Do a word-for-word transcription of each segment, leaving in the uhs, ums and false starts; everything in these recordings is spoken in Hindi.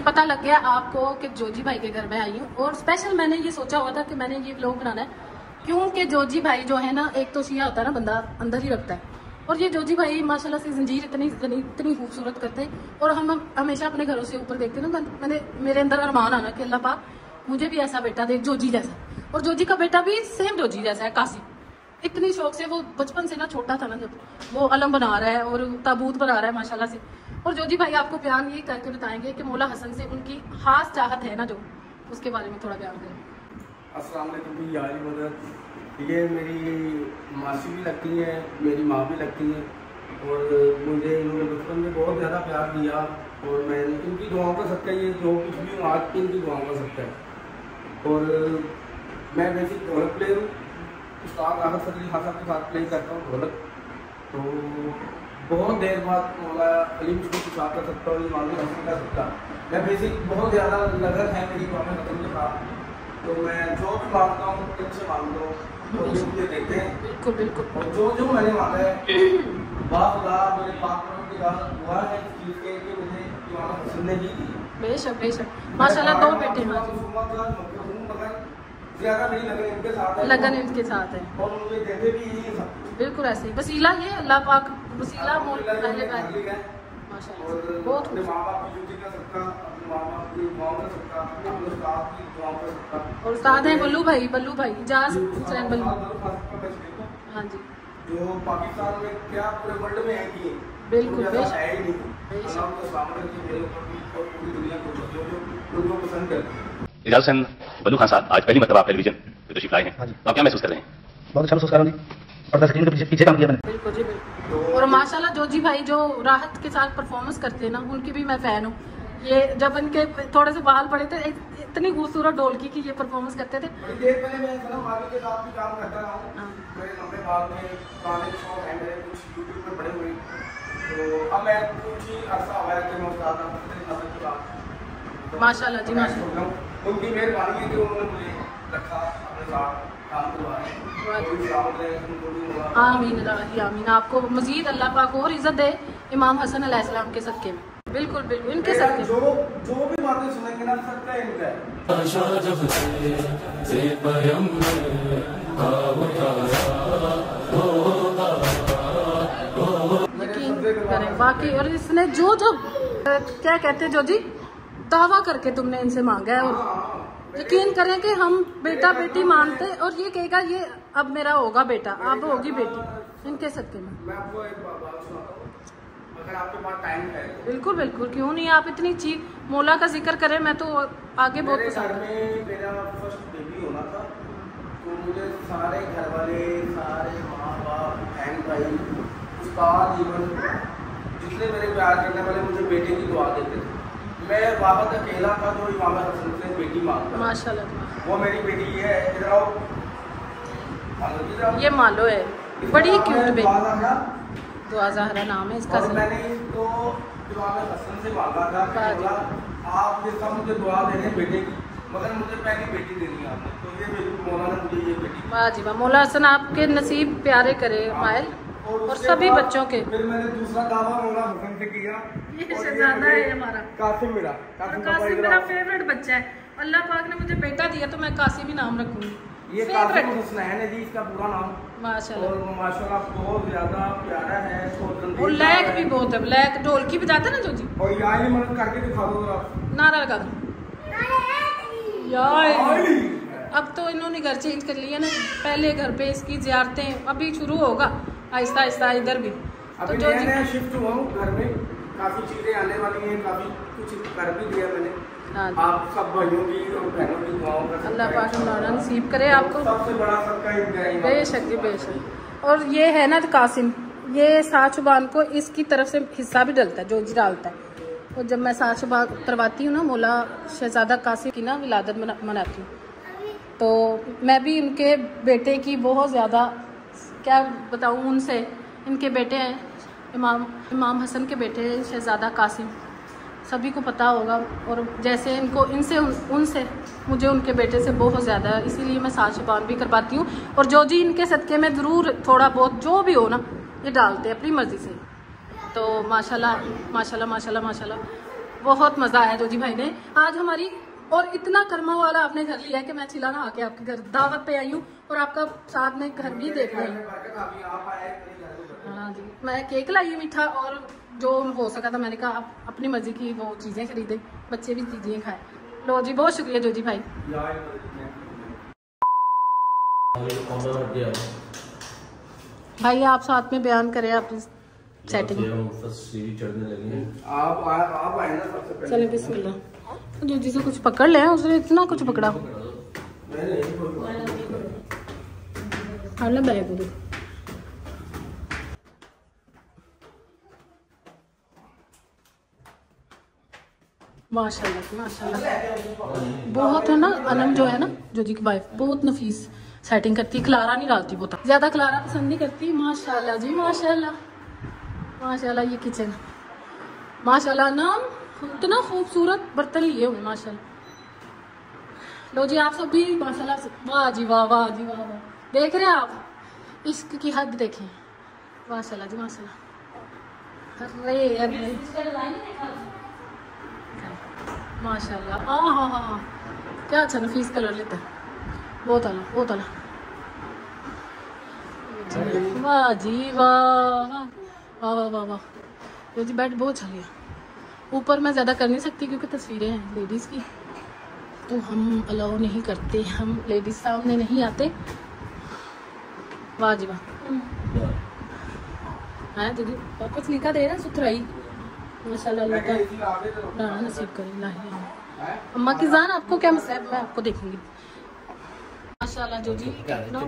पता लग गया आपको कि जोजी भाई के घर में आई हूँ। और स्पेशल मैंने ये सोचा हुआ था कि मैंने ये व्लॉग बनाना है, क्योंकि जोजी भाई जो है ना, एक तो सिया होता है ना बंदा अंदर ही रखता है, और ये जोजी भाई माशाल्लाह से जंजीर इतनी इतनी खूबसूरत करते हैं। और हम हमेशा अपने घरों से ऊपर देखते हैं ना, मैंने मेरे अंदर अरमान आना कि अल्लाह पाक मुझे भी ऐसा बेटा दे जोजी जैसा। और जोजी का बेटा भी सेम जोजी जैसा है, कासिम। इतनी शौक से वो बचपन से ना, छोटा था ना जब, वो अलम बना रहा है और ताबूत बना रहा है माशाल्लाह से। और जोजी भाई आपको बयान ये करके बताएंगे कि मौला हसन से उनकी खास चाहत है ना, जो उसके बारे में थोड़ा बयान करें। अस्सलाम वालेकुम जी, यारी मदद। ये मेरी मासी भी लगती हैं, मेरी माँ भी लगती हैं, और मुझे इन्होंने बचपन में बहुत ज़्यादा प्यार दिया, और मैं इनकी दुआओं का सबका ये जो कुछ भी हूँ आज की इनकी दुआओं का सबका है। और मैं बेसिक ढोलक प्लेयर हूँ, उस्ताद राहत फजली खान साहब के साथ प्ले करता हूँ ढोलक। तो बहुत देर बाद मौला अलीम को कुछ कर सकता हूँ, इमाम हसन कर सकता। मैं बेसिक बहुत ज़्यादा लगन है मेरी इमाम हसन के साथ, तो मैं जो भी मांगता हूँ इनसे मांगता हूँ, तो ये मुझे देते हैं। बिल्कुल बिल्कुल। और जो जो मैंने मांगा है बाखुदा मेरे पाक के बाद हुआ है इस चीज़ के कि मुझे इमाम हसन ने जी दी। बेशक बेशक माशाल्लाह, दो बेटे हैं, ज़्यादा नहीं लगन इनके साथ है, लगन इनके साथ है, और मुझे देते भी यही सब बिल्कुल ऐसे ही। वसीला ये अल्लाह पाक वसीला मोल पहले पहले माशाल्लाह बहुत अपने माँ बाप की ड्यूटी कर सकता, अपने माँ बाप की दुआ कर सकता, अपने उस्ताद की दुआ कर सकता। और उस्ताद हैं बल्लू भाई, बल्लू भाई इजाज हुसैन बल्लू। हाँ जी, जो पाकिस्तान में क्या पूरे वर्ल्ड में है कि बिल्कुल बेशक है ही नहीं। अल्लाह को सलामत रखे मेरे ऊपर भी और पूरी दुनिया को, जो जो उनको पसंद करते हैं। इजाज हुसैन बल्लू खान साहब आज पहली मरतबा टेलीविजन पे तशरीफ लाए हैं, तो आप क्या महसूस कर रहे हैं? बहुत अच्छा महसूस कर रहा हूँ, पर्दा स्क्रीन के पीछे पीछे काम किया मैंने। बिल्कुल जी बिल्कुल। और माशाल्लाह जोजी भाई जो राहत के साथ परफॉर्मेंस करते हैं ना, उनकी भी मैं फैन हूँ। ये जब इनके थोड़े से बाल पड़े थे, इतनी खूबसूरत ढोलकी की ये परफॉर्मेंस करते थे। बड़ी देर पहले मैं सनम माली के साथ भी काम करता रहा हूँ, मेरे लंबे बाल में गाने के शौक है मेरे, कुछ यूट्यूब पर पड़े हुए। तो अब मैं कुछ ही अर्सा हुआ है कि मैं उस्ताद नजर के बाद माशाल्लाह जी माशाल्लाह, उनकी मेहरबानी है कि उन्होंने मुझे रखा अपने साथ काम करवाया। आमीन आमीन। आपको मजीद अल्लाह पाक और इज्जत दे इमाम हसन अलैहिस्सलाम के सदके में। बिल्कुल बिल्कुल इनके सदके। जो जो भी बातें सुनेंगे ना सबका इनका है। यकीन करें वाकई। और इसने जो जो क्या कहते हैं जो जी दावा करके तुमने इनसे मांगा है, और यकीन करें कि हम बेटा बेटी मानते, और ये कहेगा ये अब मेरा होगा बेटा, अब होगी बेटी, इनके सदके में। मैं आपको एक बात सुनाता हूँ, अगर आपके पास टाइम है। बिल्कुल बिल्कुल, क्यों नहीं। आप इतनी चीज मौला का जिक्र करें, मैं तो आगे बहुत मेरे घर में मेरा फर्स्ट बेबी होना था, तो मुझे सारे घर वाले, सारे माँ बाप, बहन भाई, उस्ताद, इवन जितने मेरे प्यार करने वाले मुझे बेटे की दुआ देते थे। मैं वाहद अकेला था जो इमाम हसन से बेटी मांगता माशाल्लाह। वो मेरी बेटी है, इधर आओ, ये मालो है, बड़ी क्यूट बेटी, दुआ ज़हरा नाम है इसका। मैंने इसको इमाम हसन से मांगा था कि आप जिसका मुझे दुआ दे रहे बेटे की, मगर मुझे पहली बेटी देनी है आपने, तो ये बेटी मौला ने मुझे ये बेटी। वाह जी वाह, मौला हसन आपके नसीब प्यारे करे मायल, और सभी बच्चों के। फिर मैंने दूसरा दावा मौला हसन से किया, ये शहजादा है हमारा कासिम मेरा, कासिम मेरा फेवरेट बच्चा है। अल्लाह पाक ने मुझे बेटा दिया तो मैं कासिम ही नाम रखूंगी। ये कासिम हुसैन है जी इसका पूरा नाम माशाल्लाह। और माशाल्लाह बहुत ज्यादा प्यारा है, और लैक भी बहुत है, लैक ढोलकी बजाता ना जो जी। और यार ये मदद करके दिखा दो आप, नारा लगा दो यार। अब तो इन्होंने घर चेंज कर लिया ना, पहले घर पे इसकी जियारतें अभी शुरू होगा आहिस्ता आहिस्ता इधर भी। तो जो नया शिफ्ट हुआ हूँ घर में, काफी चीजें आने वाली हैं, काफी कुछ कर भी दिया मैंने। हाँ, आप सब भाइयों की और बहनों की दुआओं का अल्लाह पाक मौला नसीब करे आपको। सबसे बड़ा सबका इंतजाम बेशक बेशक। और ये है ना कासिम, ये सात शुबान को इसकी तरफ से हिस्सा भी डलता है, जो जी डालता है। और जब मैं सात शुबान करवाती हूँ ना, मौला शहजादा कासिम की ना विलादत मनाती हूँ, तो मैं भी इनके बेटे की बहुत ज़्यादा क्या बताऊँ उनसे। इनके बेटे हैं इमाम इमाम हसन के बेटे शहजादा कासिम, सभी को पता होगा। और जैसे इनको इनसे उन, उनसे मुझे उनके बेटे से बहुत ज़्यादा, इसीलिए मैं सात शुबान भी करवाती हूँ। और जो जी इनके सदक़े में ज़रूर थोड़ा बहुत जो भी हो ना, ये डालते हैं अपनी मर्ज़ी से। तो माशाल्लाह माशाल्लाह माशाल्लाह माशाल्लाह बहुत मजा आया जोजी भाई ने आज हमारी, और इतना कर्मा वाला आपने घर लिया है कि मैं चिल्ला ना आके आपके घर दावत पे आई हूँ और आपका साथ में घर भी देख रही हूँ। हाँ जी, मैं केक लाई मीठा और जो हो सका था मैंने कहा आप अपनी मर्जी की वो चीजें खरीदे, बच्चे भी चीजें खाए। लो जी, बहुत शुक्रिया जोजी भाई। भाई आप साथ में बयान करें अपनी सेटिंग। आप आप आए ना सबसे पहले। चले बिस्मिल्लाह। जोजी से कुछ पकड़ ले, उसने इतना कुछ पकड़ा। हाँ बैग दो। माशाल्लाह माशाल्लाह बहुत है ना। अनम जो है ना जोजी की वाइफ बहुत नफीस सेटिंग करती, खलारा नहीं डालती, बहुत ज्यादा खलारा पसंद नहीं करती। माशाल्लाह जी माशाल्लाह माशाल्लाह। ये किचन माशाल्लाह ना, इतना खूबसूरत बर्तन लिए हुए माशाल्लाह। लो जी आप सब भी माशाल्लाह से, वाह जी वाह, वाह जी वाह वाह। देख रहे हैं आप इश्क की हद देखें, माशाल्लाह जी माशाल्लाह। अरे अरे माशाल्लाह, हाँ हाँ हाँ हाँ क्या अच्छा नफीस कलर लेता है, बहुत आला बहुत आला। वाह जी वाह वाह वाह वाह वाह। तो जी बेड बहुत अच्छा लिया। ऊपर मैं ज़्यादा कर नहीं सकती क्योंकि तस्वीरें हैं लेडीज़ की, तो हम अलाउ नहीं करते, हम लेडीज़ सामने नहीं आते। वाह जी वाह। हाँ दीदी वापस लिखा दे रहा सुथराई माशाल्लाह। राना नसीब करे अम्मा की जान। आपको क्या मसला है, मैं आपको देखूंगी माशाल्लाह। जो जी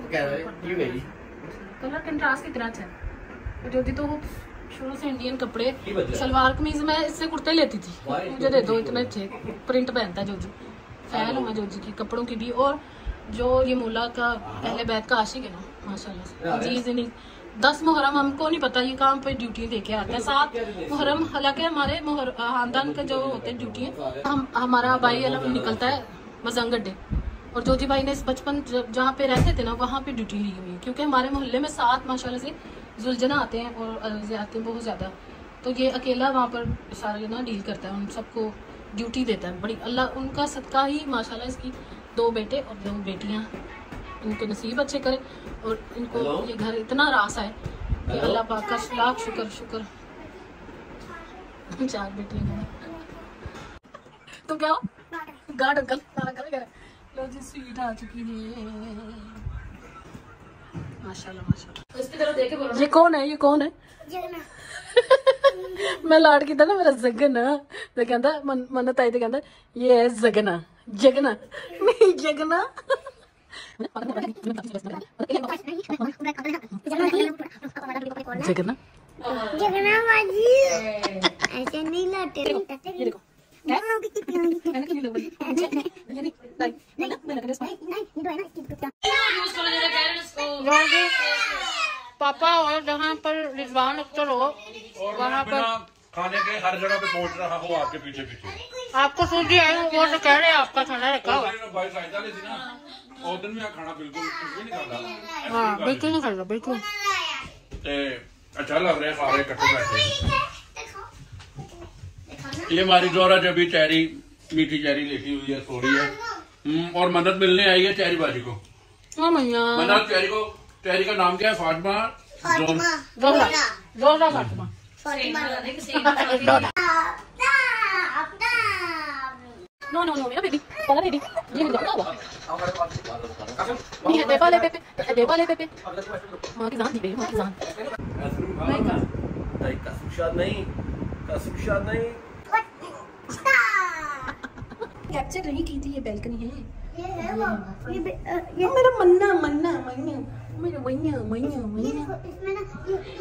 कलर कंट्रास्ट कितना अच्छा है। जो जी तो शुरू से इंडियन कपड़े, सलवार कमीज मैं इससे कुर्ते लेती थी, मुझे दे दो इतने अच्छे प्रिंट पहनता है जो जी। फैन हूँ मैं जो जी की कपड़ों की भी। और जो ये मुल्ला का पहले बैत का आशिक है ना माशाल्लाह जी जी। नहीं दस मुहर्रम हमको नहीं पता ये काम पे ड्यूटी देके आता है। सात मुहर्रम हालांकि हमारे खानदान का जो होते हैं ड्यूटी है, हम हमारा भाई अलग निकलता है मजंग अड्डे, और जोजी भाई ने इस बचपन जहाँ पे रहते थे ना वहाँ पे ड्यूटी ली हुई है, क्योंकि हमारे मोहल्ले में सात माशाल्लाह से जुलझना आते हैं और ज्यादा बहुत ज़्यादा, तो ये अकेला वहाँ पर सारे ना डील करता है, उन सबको ड्यूटी देता है। बड़ी अल्लाह उनका सदका ही माशाल्लाह इसकी दो बेटे और दो बेटियाँ, इनके नसीब अच्छे करे और इनको ये घर इतना रास है कि अल्लाह पाक का लाख शुक्र शुक्र। चार बेटियाँ तो क्या हो गार्ड अंकल करे। लो जी स्वीट आ चुकी है माशाल्लाह माशाल्लाह। इसकी तरफ देखे बोलो ये कौन है, ये कौन है? मैं लाड किया ना मेरा जगना, तो कहता मन मन्नत आई तो कहता ये है जगना जगना नहीं जगना। जगना जगना बाजी ऐसे नहीं लाते। ये देखो पापा और जहाँ पर रिजवान अख्तर हो वहाँ पर खाने के हर जगह पे पहुँच रहा हो आपके पीछे पीछे। आपको सूझी आई वो तो कह रहे हैं आपका खाना रखा हुआ। भाई साइदा ली थी ना उस दिन भी खाना बिल्कुल नहीं खाता। हाँ बिल्कुल नहीं खाता बिल्कुल। अच्छा लग रहा है सारे इकट्ठे बैठे। ये हमारी जोरा जबी चेरी मीठी चेरी लेटी हुई है, सो रही है और मदद मिलने आई है चेरी बाजी को। हाँ भैया मदद चेरी को, चेरी का नाम क्या है? Fatima Zohra Zohra Fatima. No no no मेरा बेबी वाला बेबी ये नहीं जाता हुआ ये दे वाले पेपे दे वाले पेपे मां की जान दी बे मां की जान नहीं का नहीं कसम शाद नहीं कसम शाद नहीं कैप्चर नहीं की थी। ये बैल्कनी है, ये है वो ये ये मेरा मन्ना मन्ना मन्ना मेरा मन्ना मन्ना मन्ना। इसमें ना